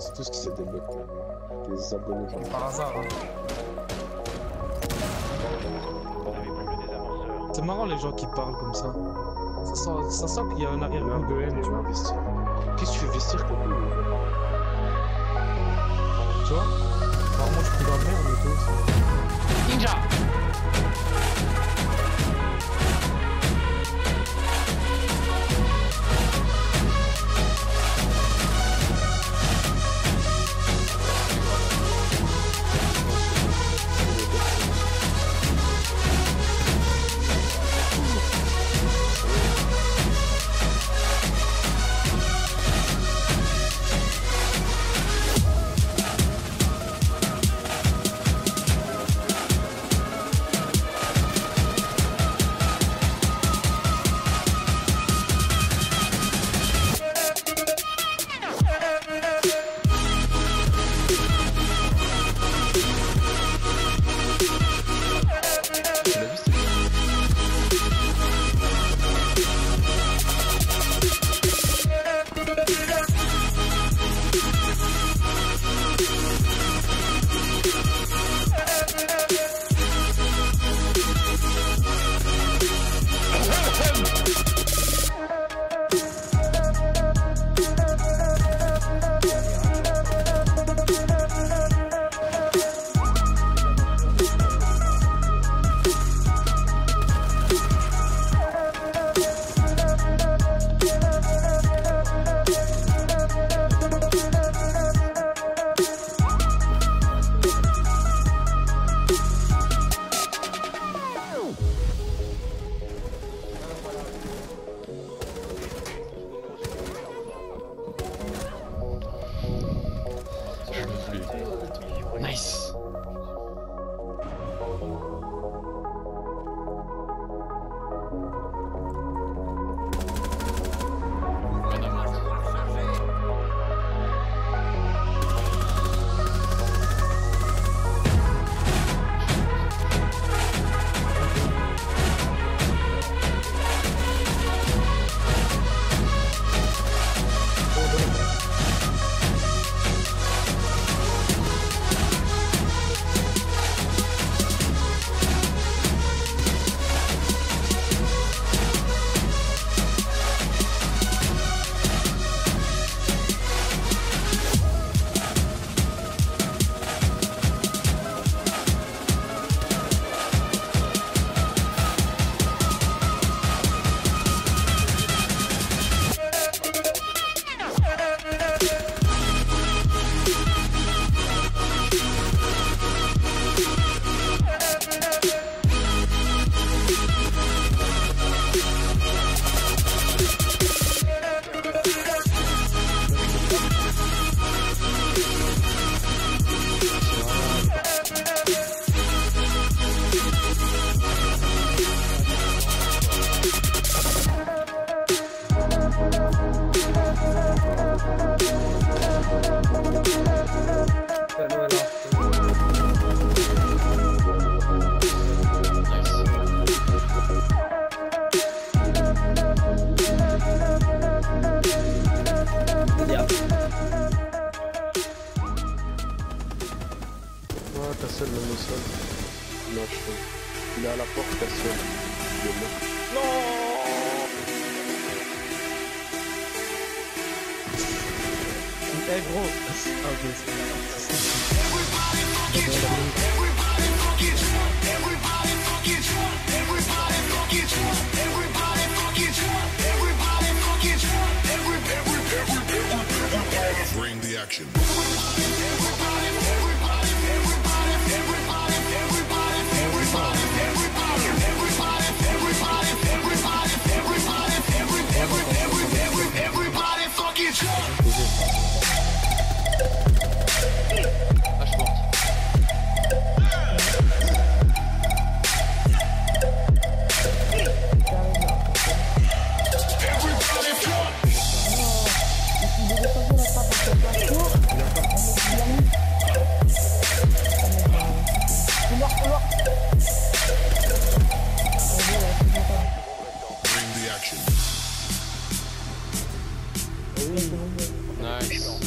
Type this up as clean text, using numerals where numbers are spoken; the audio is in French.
c'est tout ce qui s'est débloqué. Les abonnés comme Par hasard. Hein. C'est marrant les gens qui parlent comme ça. Ça sent qu'il y a un arrière-goût de haine, tu vois. Qu'est-ce que tu fais vestir comme lui? Tu vois? Alors moi je suis dans la merde et tout aussi. Ninja! Nice. Cassel le sol. Non, il est à la porte, Cassel. Il est mort. Non. Eh gros. Ah ok, Bring the action. Nice.